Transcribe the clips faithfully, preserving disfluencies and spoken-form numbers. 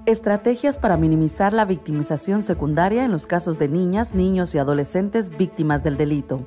Estrategias para minimizar la victimización secundaria en los casos de niñas, niños y adolescentes víctimas del delito.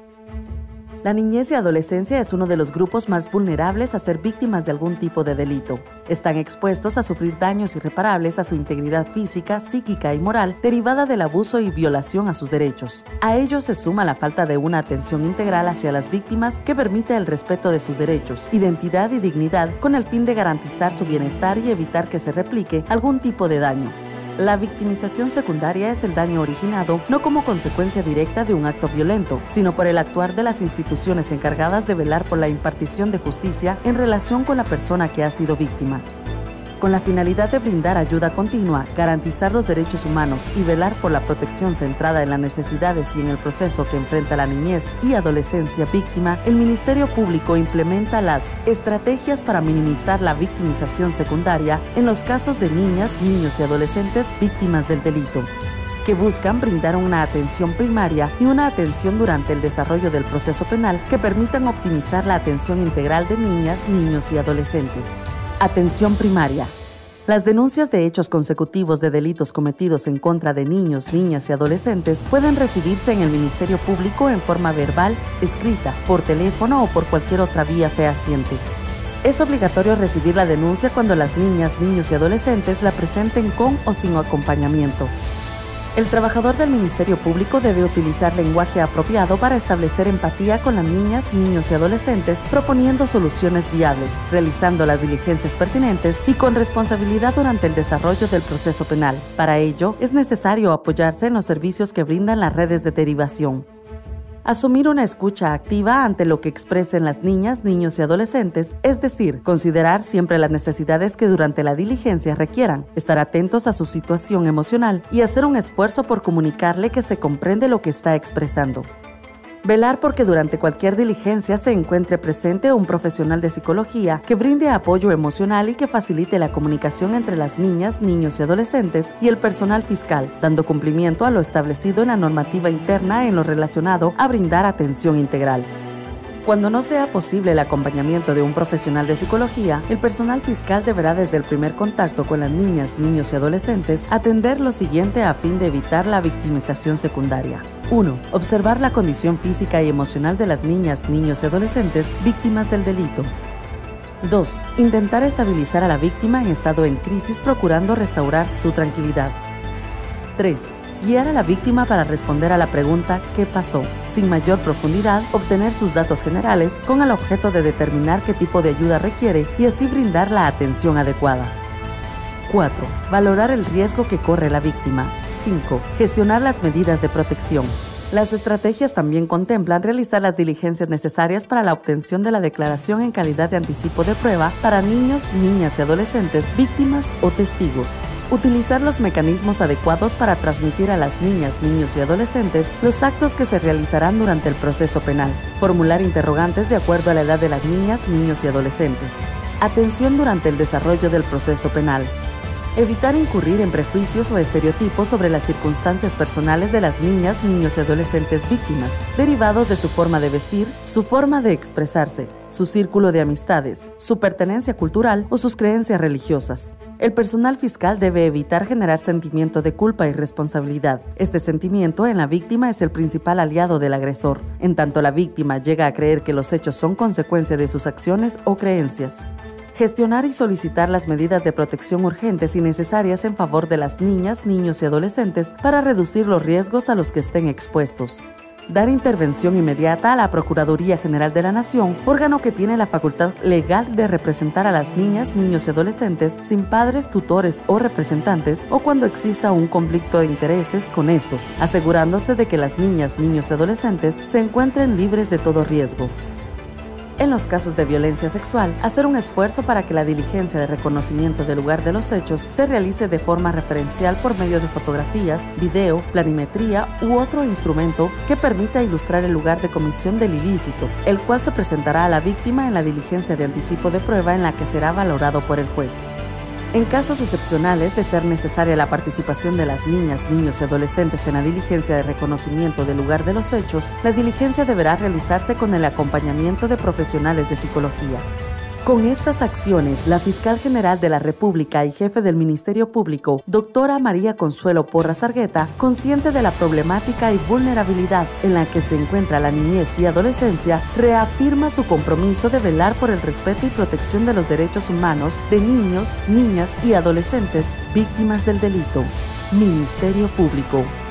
La niñez y adolescencia es uno de los grupos más vulnerables a ser víctimas de algún tipo de delito. Están expuestos a sufrir daños irreparables a su integridad física, psíquica y moral derivada del abuso y violación a sus derechos. A ello se suma la falta de una atención integral hacia las víctimas que permite el respeto de sus derechos, identidad y dignidad con el fin de garantizar su bienestar y evitar que se replique algún tipo de daño. La victimización secundaria es el daño originado no como consecuencia directa de un acto violento, sino por el actuar de las instituciones encargadas de velar por la impartición de justicia en relación con la persona que ha sido víctima. Con la finalidad de brindar ayuda continua, garantizar los derechos humanos y velar por la protección centrada en las necesidades y en el proceso que enfrenta la niñez y adolescencia víctima, el Ministerio Público implementa las estrategias para minimizar la victimización secundaria en los casos de niñas, niños y adolescentes víctimas del delito, que buscan brindar una atención primaria y una atención durante el desarrollo del proceso penal que permitan optimizar la atención integral de niñas, niños y adolescentes. Atención primaria. Las denuncias de hechos consecutivos de delitos cometidos en contra de niños, niñas y adolescentes pueden recibirse en el Ministerio Público en forma verbal, escrita, por teléfono o por cualquier otra vía fehaciente. Es obligatorio recibir la denuncia cuando las niñas, niños y adolescentes la presenten con o sin acompañamiento. El trabajador del Ministerio Público debe utilizar lenguaje apropiado para establecer empatía con las niñas, niños y adolescentes, proponiendo soluciones viables, realizando las diligencias pertinentes y con responsabilidad durante el desarrollo del proceso penal. Para ello, es necesario apoyarse en los servicios que brindan las redes de derivación. Asumir una escucha activa ante lo que expresen las niñas, niños y adolescentes, es decir, considerar siempre las necesidades que durante la diligencia requieran, estar atentos a su situación emocional y hacer un esfuerzo por comunicarle que se comprende lo que está expresando. Velar porque durante cualquier diligencia se encuentre presente un profesional de psicología que brinde apoyo emocional y que facilite la comunicación entre las niñas, niños y adolescentes y el personal fiscal, dando cumplimiento a lo establecido en la normativa interna en lo relacionado a brindar atención integral. Cuando no sea posible el acompañamiento de un profesional de psicología, el personal fiscal deberá desde el primer contacto con las niñas, niños y adolescentes atender lo siguiente a fin de evitar la victimización secundaria. uno. Observar la condición física y emocional de las niñas, niños y adolescentes víctimas del delito. dos. Intentar estabilizar a la víctima en estado en crisis procurando restaurar su tranquilidad. tres. Guiar a la víctima para responder a la pregunta ¿qué pasó? Sin mayor profundidad, obtener sus datos generales con el objeto de determinar qué tipo de ayuda requiere y así brindar la atención adecuada. cuatro. Valorar el riesgo que corre la víctima. cinco. Gestionar las medidas de protección. Las estrategias también contemplan realizar las diligencias necesarias para la obtención de la declaración en calidad de anticipo de prueba para niños, niñas y adolescentes, víctimas o testigos. Utilizar los mecanismos adecuados para transmitir a las niñas, niños y adolescentes los actos que se realizarán durante el proceso penal. Formular interrogantes de acuerdo a la edad de las niñas, niños y adolescentes. Atención durante el desarrollo del proceso penal. Evitar incurrir en prejuicios o estereotipos sobre las circunstancias personales de las niñas, niños y adolescentes víctimas, derivados de su forma de vestir, su forma de expresarse, su círculo de amistades, su pertenencia cultural o sus creencias religiosas. El personal fiscal debe evitar generar sentimiento de culpa y responsabilidad. Este sentimiento en la víctima es el principal aliado del agresor, en tanto la víctima llega a creer que los hechos son consecuencia de sus acciones o creencias. Gestionar y solicitar las medidas de protección urgentes y necesarias en favor de las niñas, niños y adolescentes para reducir los riesgos a los que estén expuestos. Dar intervención inmediata a la Procuraduría General de la Nación, órgano que tiene la facultad legal de representar a las niñas, niños y adolescentes sin padres, tutores o representantes o cuando exista un conflicto de intereses con estos, asegurándose de que las niñas, niños y adolescentes se encuentren libres de todo riesgo. En los casos de violencia sexual, hacer un esfuerzo para que la diligencia de reconocimiento del lugar de los hechos se realice de forma referencial por medio de fotografías, video, planimetría u otro instrumento que permita ilustrar el lugar de comisión del ilícito, el cual se presentará a la víctima en la diligencia de anticipo de prueba en la que será valorado por el juez. En casos excepcionales de ser necesaria la participación de las niñas, niños y adolescentes en la diligencia de reconocimiento del lugar de los hechos, la diligencia deberá realizarse con el acompañamiento de profesionales de psicología. Con estas acciones, la fiscal general de la República y jefe del Ministerio Público, doctora María Consuelo Porras Argueta, consciente de la problemática y vulnerabilidad en la que se encuentra la niñez y adolescencia, reafirma su compromiso de velar por el respeto y protección de los derechos humanos de niños, niñas y adolescentes víctimas del delito. Ministerio Público.